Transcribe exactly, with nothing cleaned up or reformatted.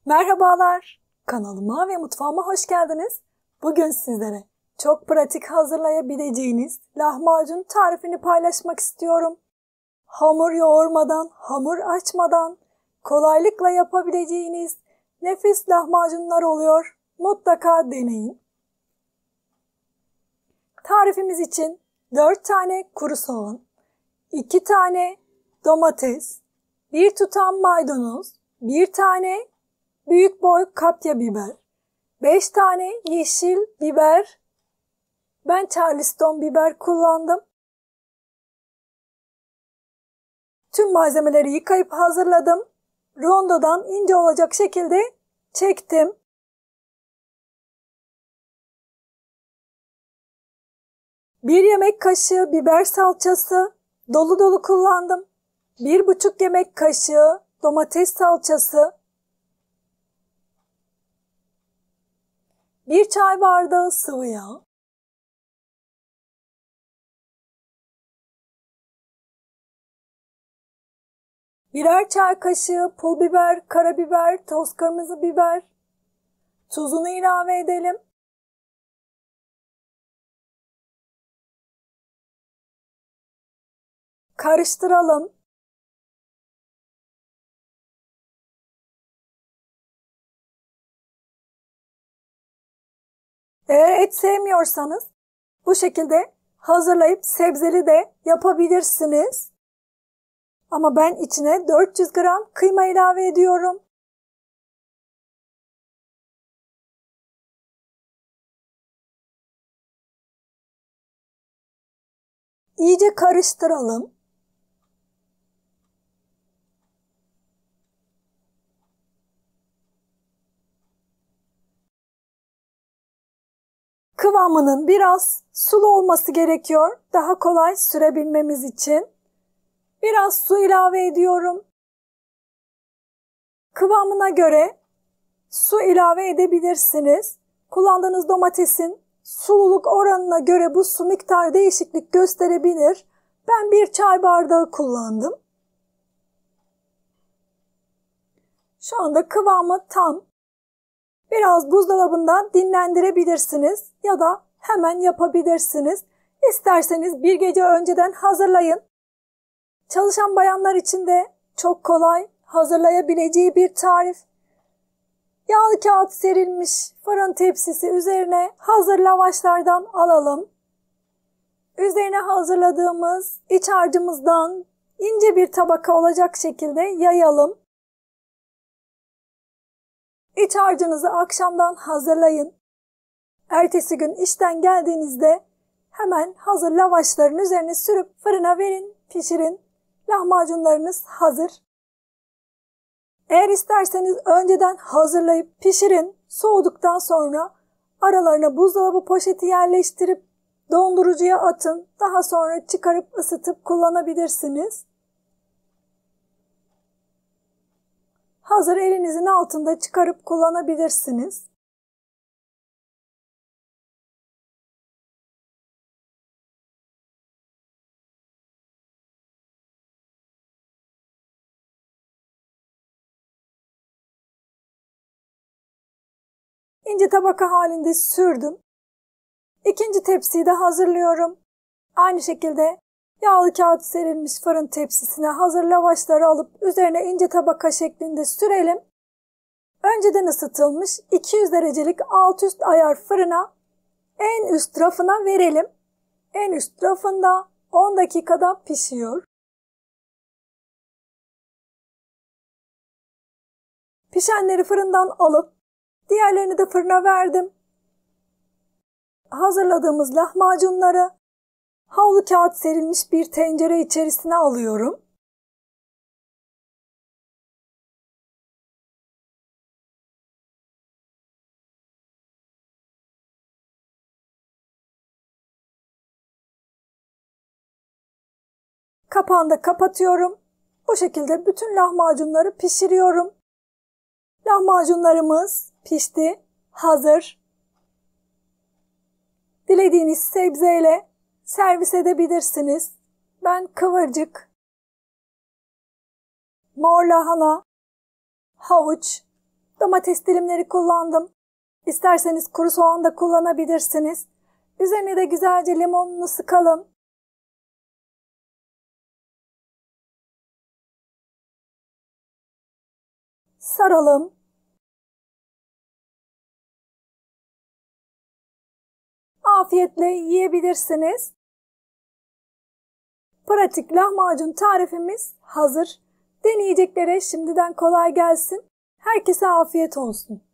Merhabalar, kanalıma ve mutfağıma hoş geldiniz. Bugün sizlere çok pratik hazırlayabileceğiniz lahmacun tarifini paylaşmak istiyorum. Hamur yoğurmadan, hamur açmadan kolaylıkla yapabileceğiniz nefis lahmacunlar oluyor. Mutlaka deneyin. Tarifimiz için dört tane kuru soğan, iki tane domates, bir tutam maydanoz, bir tane büyük boy kapya biber, beş tane yeşil biber, ben Charleston biber kullandım. Tüm malzemeleri yıkayıp hazırladım. Rondodan ince olacak şekilde çektim. Bir yemek kaşığı biber salçası dolu dolu kullandım. Bir buçuk yemek kaşığı domates salçası, bir çay bardağı sıvı yağ, birer çay kaşığı pul biber, karabiber, toz kırmızı biber, tuzunu ilave edelim. Karıştıralım. Eğer et sevmiyorsanız bu şekilde hazırlayıp sebzeli de yapabilirsiniz. Ama ben içine dört yüz gram kıyma ilave ediyorum. İyice karıştıralım. Kıvamının biraz sulu olması gerekiyor. Daha kolay sürebilmemiz için. Biraz su ilave ediyorum. Kıvamına göre su ilave edebilirsiniz. Kullandığınız domatesin sululuk oranına göre bu su miktarı değişiklik gösterebilir. Ben bir çay bardağı kullandım. Şu anda kıvamı tam. Biraz buzdolabında dinlendirebilirsiniz ya da hemen yapabilirsiniz. İsterseniz bir gece önceden hazırlayın. Çalışan bayanlar için de çok kolay hazırlayabileceği bir tarif. Yağlı kağıt serilmiş fırın tepsisi üzerine hazır lavaşlardan alalım. Üzerine hazırladığımız iç harcımızdan ince bir tabaka olacak şekilde yayalım. İç harcınızı akşamdan hazırlayın. Ertesi gün işten geldiğinizde hemen hazır lavaşların üzerine sürüp fırına verin, pişirin. Lahmacunlarınız hazır. Eğer isterseniz önceden hazırlayıp pişirin. Soğuduktan sonra aralarına buzdolabı poşeti yerleştirip dondurucuya atın. Daha sonra çıkarıp ısıtıp kullanabilirsiniz. Hazır elinizin altında çıkarıp kullanabilirsiniz. İnce tabaka halinde sürdüm. İkinci tepsiyi de hazırlıyorum. Aynı şekilde yağlı kağıt serilmiş fırın tepsisine hazır lavaşları alıp üzerine ince tabaka şeklinde sürelim. Önceden ısıtılmış iki yüz derecelik alt üst ayar fırına en üst rafına verelim. En üst rafında on dakikada pişiyor. Pişenleri fırından alıp diğerlerini de fırına verdim. Hazırladığımız lahmacunları havlu kağıt serilmiş bir tencere içerisine alıyorum. Kapağını da kapatıyorum. Bu şekilde bütün lahmacunları pişiriyorum. Lahmacunlarımız pişti, hazır. Dilediğiniz sebzeyle servis edebilirsiniz. Ben kıvırcık, mor lahana, havuç, Domates dilimleri kullandım. İsterseniz kuru soğan da kullanabilirsiniz. Üzerine de güzelce limonunu sıkalım. Saralım. Afiyetle yiyebilirsiniz. Pratik lahmacun tarifimiz hazır. Deneyeceklere şimdiden kolay gelsin. Herkese afiyet olsun.